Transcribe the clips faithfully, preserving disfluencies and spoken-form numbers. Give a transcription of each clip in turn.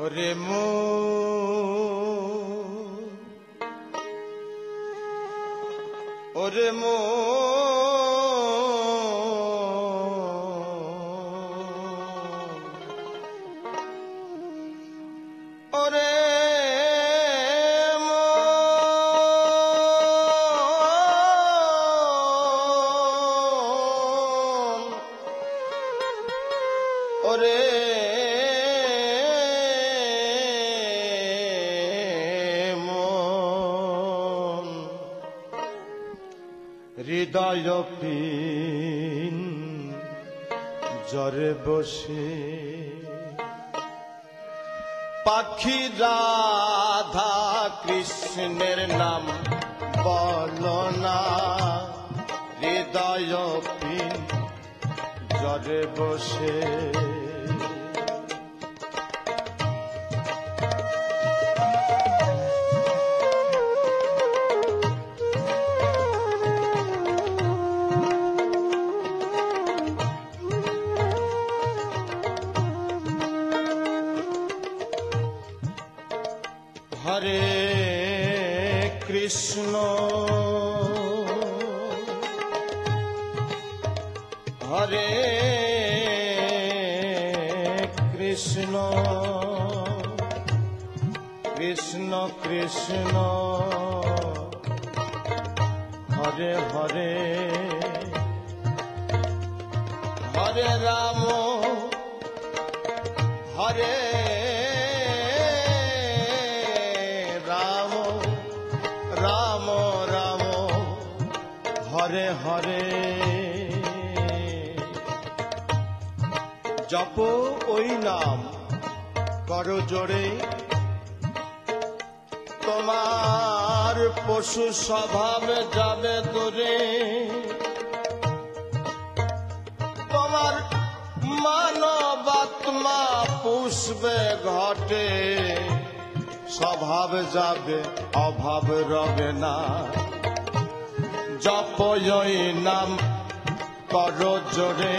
ওরে মন ওরে মন ওরে ওরে মন হৃদয় পিন জরে বসে পাখি রাধা কৃষ্ণের নাম বলো না হৃদয় পিন জরে বসে হরে কৃষ্ণ হরে কৃষ্ণ কৃষ্ণ কৃষ্ণ হরে হরে হরে রাম হরে রাম রাম হরে হরে জপ ওই নাম করো জোরে তোমার পশু স্বভাব যাবে দূরে তোমার মানবাত্মা পুষবে ঘটে স্বভাব যাবে অভাব রবে না জপ ওই নাম করো জোরে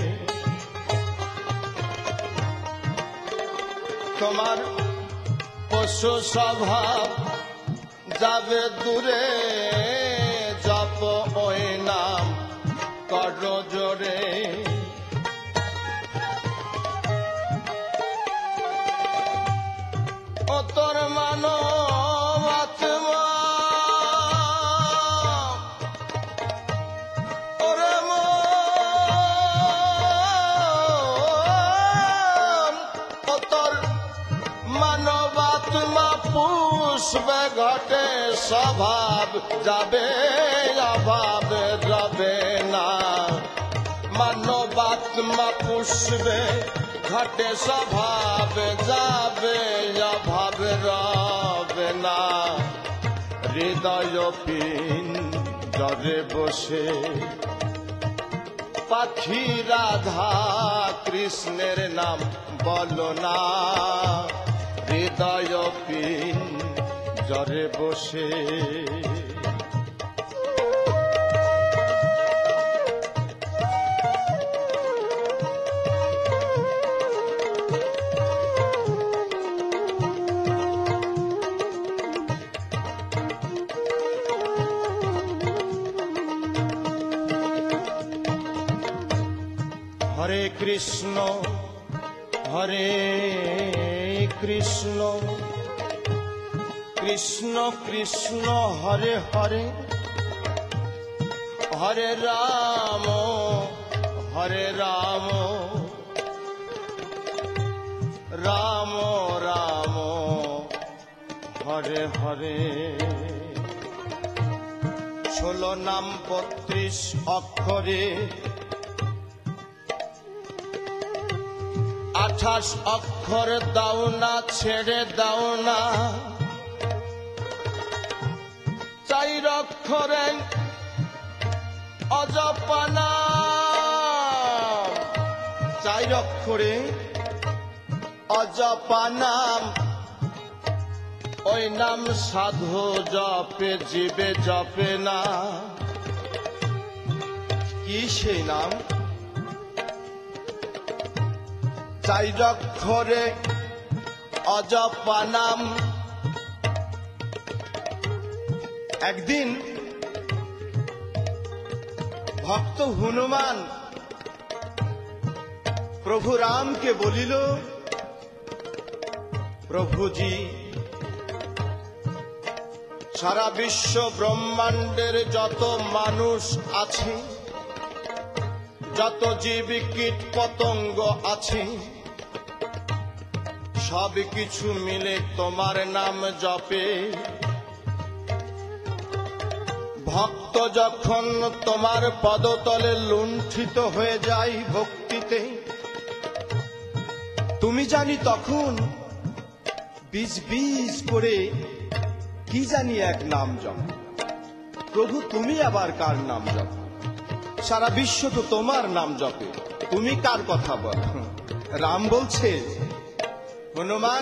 তোমার পশু স্বভাব যাবে দূরে জপ ওই নাম করো জোরে ও তোর মানব আত্মা ওরে মন ও তোর মানব আত্মা পুষবে ঘটে স্বভাব যাবে অভাব যাবে না মানব আত্মা পুষবে ঘটে স্বভাব যাবে অভাব রবে না হৃদয় পিন জরে বসে পাখি রাধা কৃষ্ণের নাম বলো না হৃদয় পিন জরে বসে হরে কৃষ্ণ হরে কৃষ্ণ কৃষ্ণ কৃষ্ণ হরে হরে হরে রাম হরে রাম রাম রাম হরে হরে ষোলো নাম বত্রিশ অক্ষরে আঠাশ অক্ষর দাও না ছেড়ে দাও না চার অক্ষরে অজপা নাম চার অক্ষরে অজপা নাম ওই নাম সাধু জপে জীবে জপে না কি সেই নাম চার অক্ষরে অজপা নাম। একদিন ভক্ত হনুমান প্রভু রামকে বলিল, প্রভুজি, সারা বিশ্ব ব্রহ্মাণ্ডের যত মানুষ আছে, যত জীব কীট পতঙ্গ আছে, সব কিছু মিলে তোমার নাম জপে। ভক্ত যখন তোমার পদতলে লুণ্ঠিত হয়ে যায় ভক্তিতে, তুমি জানি তখন বীজ বীজ করে কি জানি এক নাম জপ। প্রভু, তুমি আবার কার নাম জপ? সারা বিশ্ব তো তোমার নাম জপে, তুমি কার কথা বল? রাম বলছে, হনুমান,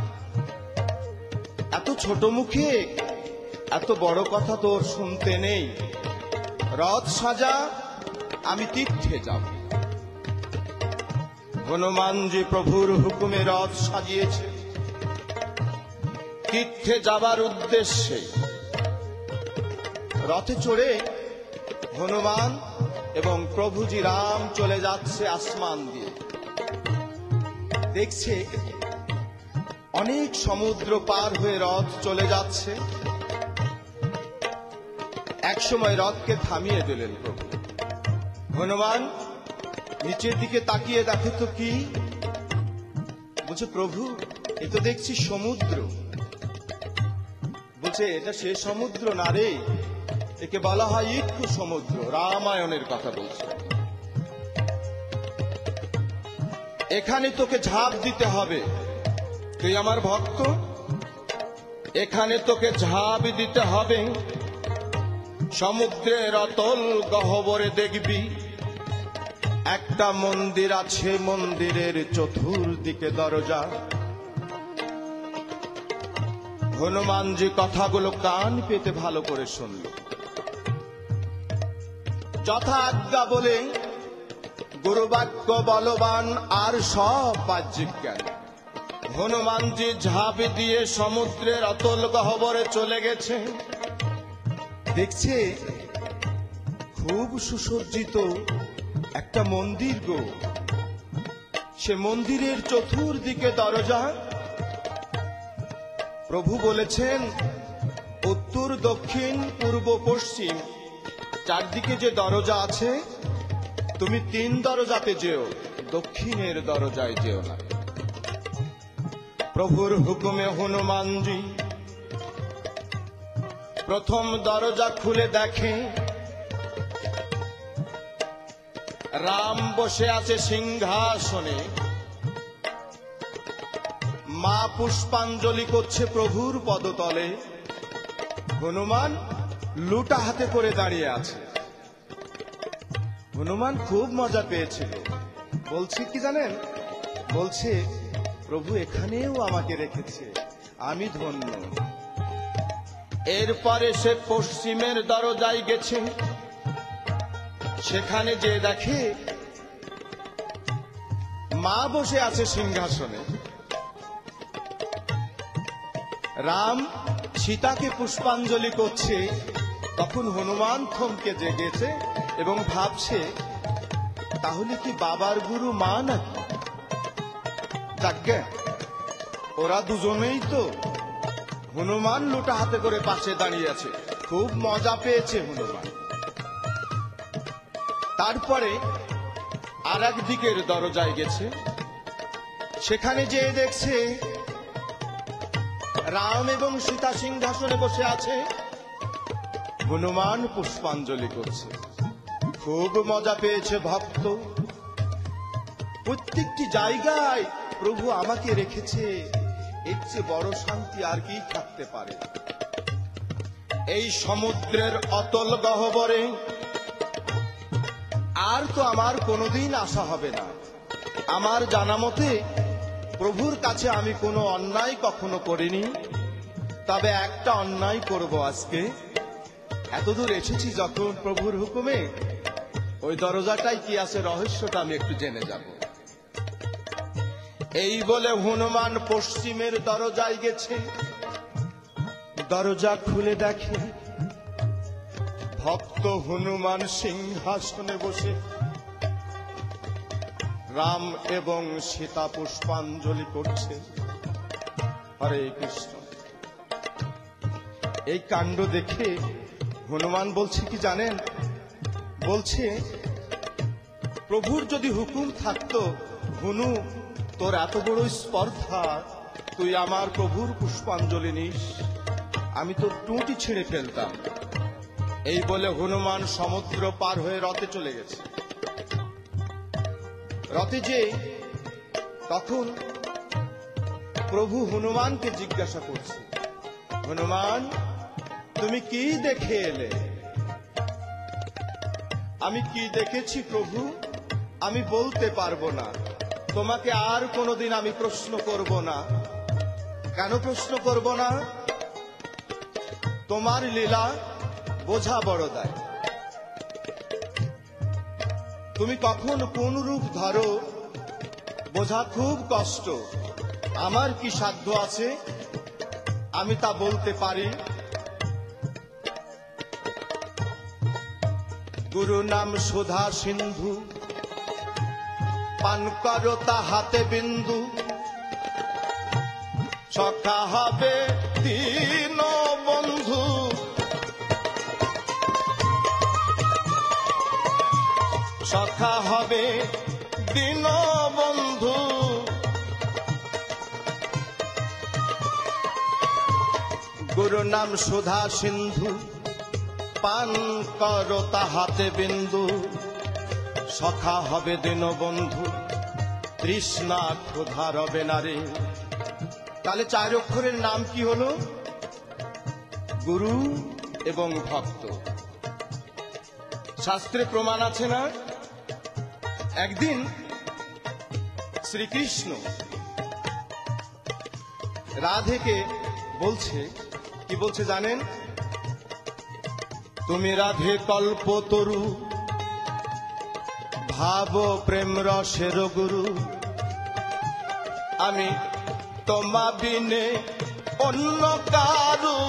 এত ছোট মুখে এত বড় কথা তোর শুনতে নেই। রথ সাজা, আমি তীর্থে যাব। হনুমানজি প্রভুর হুকুমে রথ সাজিয়েছে তীর্থে যাবার উদ্দেশ্যে। রথে চড়ে হনুমান এবং প্রভুজি রাম চলে যাচ্ছে আসমান দিয়ে। দেখছে অনেক সমুদ্র পার হয়ে রথ চলে যাচ্ছে। এক সময় রথকে থামিয়ে দিলেন প্রভু। হনুমান নিচের দিকে তাকিয়ে দেখে তো কি? বলছে, প্রভু, এ তো দেখছি সমুদ্র। বলছে, এটা সে সমুদ্র না রে, একে বলা হয় ইক্ষু সমুদ্র। রামায়ণের কথা বলছে। এখানে তোকে ঝাঁপ দিতে হবে, তুই আমার ভক্ত, এখানে তোকে ঝাঁপ দিতে হবে। সমুদ্রের অতল গহ্বরে দেখবি একটা মন্দির আছে, মন্দিরের চতুর্দিকে দরজা। হনুমানজি কথাগুলো কান পেতে ভালো করে শুনল। যথা আজ্ঞা বলে গুরুবাক্য বলবান আর সব বাহ্যিক জ্ঞান। হনুমানজি ঝাঁপ দিয়ে সমুদ্রের অতল গহ্বরে চলে গেছে। দেখছে খুব সুসজ্জিত একটা মন্দির গো। সে মন্দিরের চতুর্দিকে দরজা। প্রভু বলেছেন, উত্তর, দক্ষিণ, পূর্ব, পশ্চিম চারদিকে যে দরজা আছে, তুমি তিন দরজাতে যেও, দক্ষিণের দরজায় যেও না। প্রভুর হুকুমে হনুমানজি প্রথম দরজা খুলে দেখে রাম বসে আছে সিংহাসনে। মা পুষ্পাঞ্জলি করছে প্রভুর পদতলে। হনুমান লুটা হাতে করে দাঁড়িয়ে আছে। হনুমান খুব মজা পেয়েছিল। বলছে কি জানেন? বলছে, প্রভু এখানেও আমাকে রেখেছে, আমি ধন্য। এরপরে সে পশ্চিমের দরজায় গেছে। সেখানে যে দেখে মা বসে আছে সিংহাসনে। রাম সীতাকে পুষ্পাঞ্জলি করছে। তখন হনুমান থমকে জেগেছে এবং ভাবছে, তাহলে কি বাবার গুরু মা নাকি? যাজ্ঞা, ওরা দুজনেই তো। হনুমান লোটা হাতে করে পাশে দাঁড়িয়ে আছে। খুব মজা পেয়েছে হনুমান। তারপরে আর এক দিকের দরজায় গেছে। সেখানে যে দেখছে রাম এবং সীতা সিংহাসনে বসে আছে। হনুমান পুষ্পাঞ্জলি করছে। খুব মজা পেয়েছে ভক্ত। প্রত্যেকটি জায়গায় প্রভু আমাকে রেখেছে, এর চেয়ে বড় শান্তি আর কি থাকতে পারে? এই সমুদ্রের অতল গহ্বরে আর তো আমার কোনোদিন আসা হবে না। আমার জানা মতে প্রভুর কাছে আমি কোনো অন্যায় কখনো করিনি, তবে একটা অন্যায় করব আজকে। এতদূর এসেছি যখন প্রভুর হুকুমে, ওই দরজাটাই কি আছে রহস্যটা আমি একটু জেনে যাব। এই বলে হনুমান পশ্চিমের দরজায় গেছে। দরজা খুলে দেখে ভক্ত হনুমান সিংহাসনে বসে রাম এবং সীতা পুষ্পাঞ্জলি করছে। হরে কৃষ্ণ। এই কাণ্ড দেখে হনুমান বলছে কি জানেন? বলছে, প্রভুর যদি হুকুম থাকতো, হনু তোর এত বড় স্পর্ধা, তুই আমার প্রভুর পুষ্পাঞ্জলি নিস, আমি তোর টুঁটি ছিঁড়ে ফেলতাম। এই বলে হনুমান সমুদ্র পার হয়ে রথে চলে গেছে। রথে যে তখন প্রভু হনুমানকে জিজ্ঞাসা করছে, হনুমান তুমি কি দেখে এলে? আমি কি দেখেছি প্রভু আমি বলতে পারবো না, তোমাকে আর কোনোদিন আমি প্রশ্ন করব না। কেন প্রশ্ন করব না? তোমার লীলা বোঝা বড় দায়। তুমি কখন কোন রূপ ধরো বোঝা খুব কষ্ট। আমার কি সাধ্য আছে আমি তা বলতে পারি? গুরু নাম সুধা সিন্ধু, পান করো তাহাতে বিন্দু, সখা হবে দীন বন্ধু। সখা হবে দীন বন্ধু। গুরু নাম সুধা সিন্ধু, পান করো তাহাতে বিন্দু, সখা হবে দীন বন্ধু, তৃষ্ণা ক্ষুধা রবে না রে। তাহলে চার অক্ষরের নাম কি হলো? গুরু এবং ভক্ত। শাস্ত্রে প্রমাণ আছে না? একদিন শ্রীকৃষ্ণ রাধেকে বলছে, কি বলছে জানেন? তুমি রাধে কল্পতরু, ভাব প্রেম রসের গুরু, আমি তোমা বিনে অন্য কারু,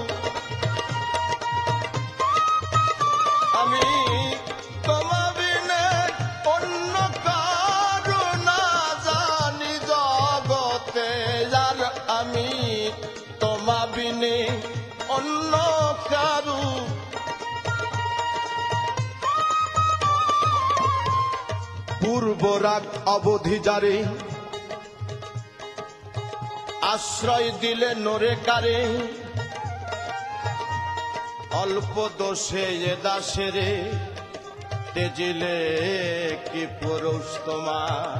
আমি তোমা বিনে অন্য কারু না জানি জগতে, আর আমি তোমা বিনে অন্য কারু। পূর্বরাগ অবধি যারে, আশ্রয় দিলে নরে কারে, অল্প দোষে এ দাসেরে, তেজিলে কি পুরুষ তোমার।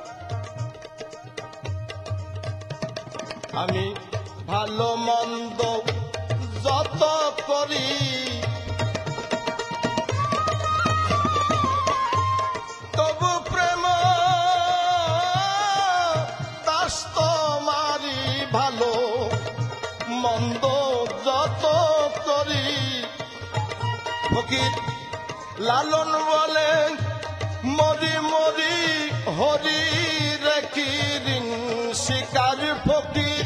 আমি ভালো মন্দ যত করি, তবু প্রেম দাস তোমারি, ভালো মন্দ যত করি। ফকির লালন বলে মরি মরি হরি রেখি ঋণ শিকার ফকির।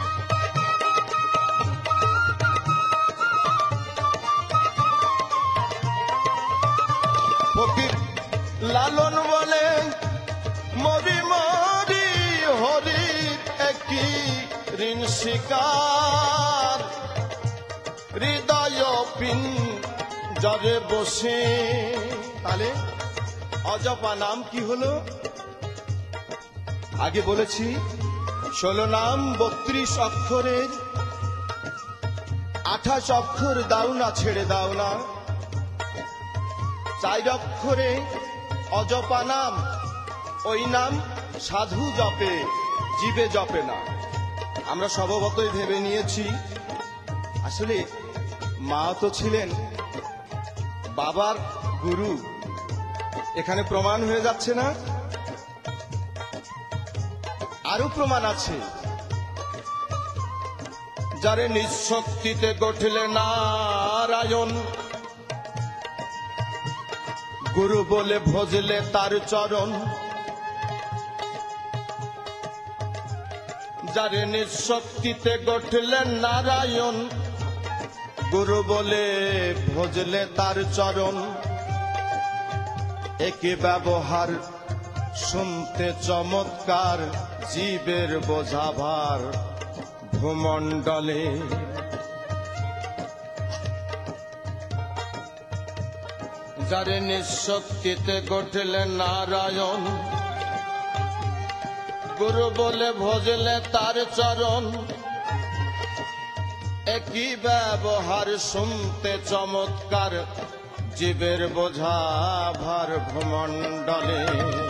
ফকির লালন বলে মরি মরি হরি একই ঋণ শিকার। হৃদয় পিন জরে বসে। তাহলে অজপা নাম কি হলো? আগে বলেছি ষোলো নাম বত্রিশ অক্ষরের, আঠাশ অক্ষর দাও না ছেড়ে দাও না। চার অক্ষরে অজপা নাম, ওই নাম সাধু জপে, জীবে জপে না। আমরা স্বভাবতই ভেবে নিয়েছি আসলে মা তো ছিলেন বাবার গুরু। এখানে প্রমাণ হয়ে যাচ্ছে না? আরো প্রমাণ আছে। যারে নিঃশক্তিতে গঠিলে নারায়ণ, গুরু বলে ভজলে তার চরণ। যারে নিঃশক্তিতে গঠলেন নারায়ণ, গুরু বলে ভজলে তার চরণ। একই ব্যবহার শুনতে চমৎকার, জীবের বোঝাভার ভূমণ্ডলে। যারে নিঃশক্তিতে গঠলেন নারায়ণ, গুরু বলে ভজলে তার চরণ। একই ব্যবহার শুনতে চমৎকার, জীবের বোঝা ভার ভূমণ্ডলে।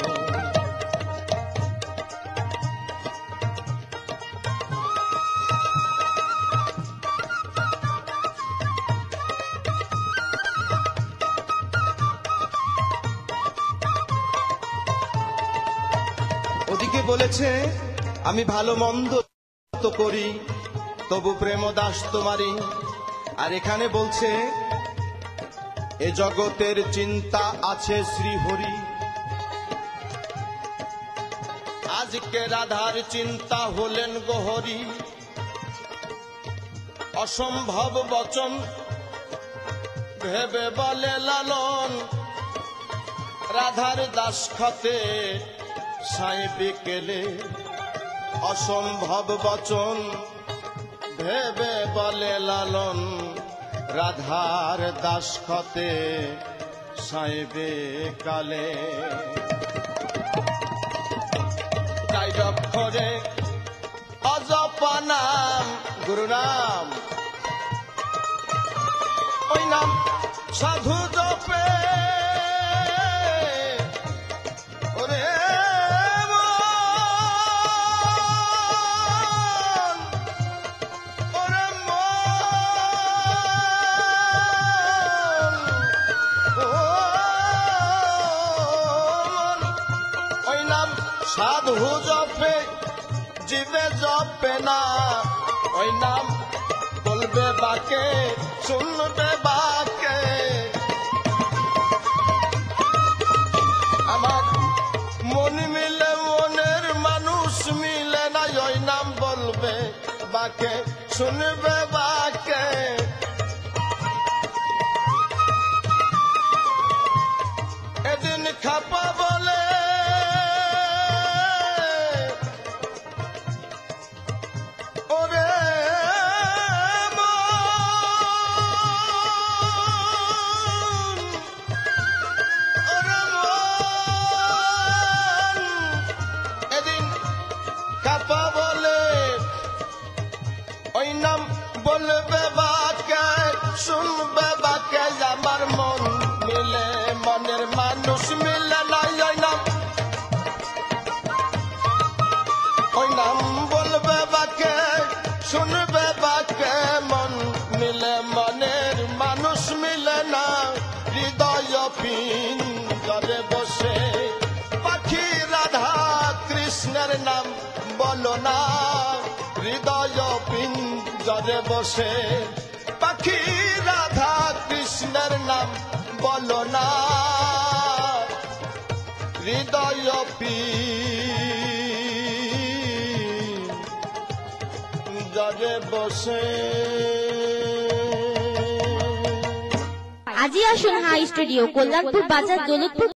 ওদিকে বলেছে আমি ভালো মন্দ তো করি, তবু প্রেম দাস তোমারই। আর এখানে বলছে এ জগতের চিন্তা আছে শ্রীহরি। আজকে রাধার চিন্তা হলেন গোহরি। অসম্ভব বচন ভেবে বলে লালন, রাধার দাস খাতে সাই বিকেলে। অসম্ভব বচন ভেবে বলে লালন, রাধার দাস খতে সাইবে কালে। তাই অক্ষরে অজপা নাম, গুরু নাম, ওই নাম সাধু জপে। ওরে সাধু জপে, জীবে জপে না। ওই নাম বলবে বাকে, শুনবে বাকে। আমার মন মিলে মনের মানুষ মিলে না। ওই নাম বলবে বাকে, শুনবে বাকে। এদিন খাপা বলে বলবে বাকে, শুনবে বাকে। আমার মন মিলে মনের মানুষ মিলে নাই। ওই নাম, ওই নাম বলবে বাকে, শুনবে বাকে। মন মিলে মনের মানুষ মিলে না। হৃদয় পিঞ্জরে বসে পাখি রাধা কৃষ্ণের নাম বলো না। হৃদয় পিঞ্জরে বসে পাখি রাধা কৃষ্ণের নাম বলো না। হৃদয় পিঞ্জরে বসে। আজি আসুন হাই স্টুডিও, কল্যাণপুর বাজার, দৌলতপুর